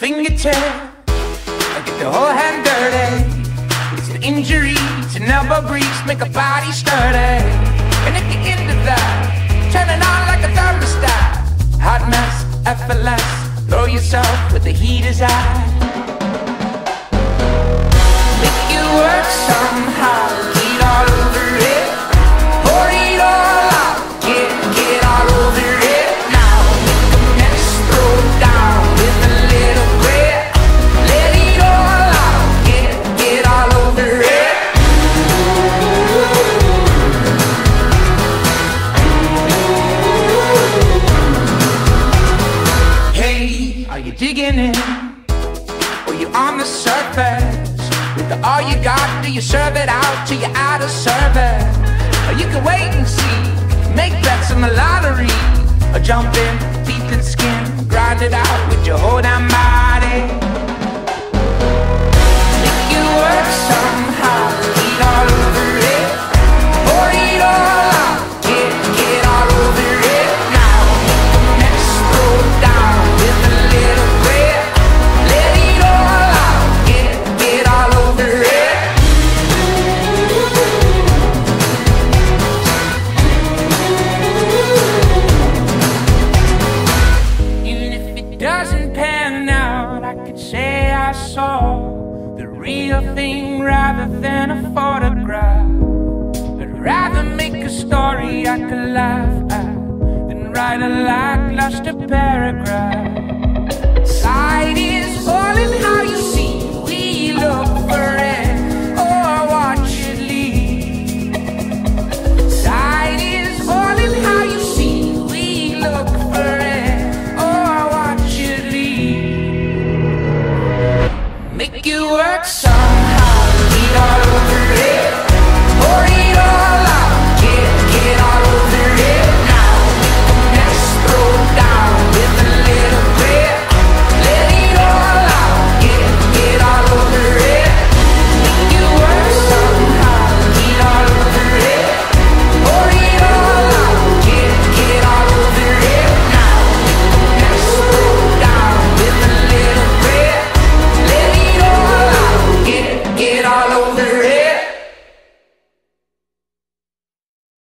fingertip, I get the whole hand dirty. It's an injury, it's an elbow grease, make a body sturdy. And at the end of that, turn it on like a thermostat. Hot mess, effortless, throw yourself where the heat is at. Make it work somehow, heat all over it. Pour it all out, get all over it. Now make a mess, throw it down with a little grit. Let it all out, get all over it. Hey, are you digging in? Or you on the surface? With all you got, do you serve it out till you're out of service? Or you can wait and see, make bets on the lottery, or jump in, teeth and skin, grind it out with your whole damn body. Make it work somehow, eat all over it. Pour it all out, get all over it. Now make a mess, throw it down with a little grit. Let it all out, get all over it. Even if it doesn't pan out, I could say I saw the real thing rather than a photograph. I'd rather make a story I could laugh at than write a lackluster paragraph.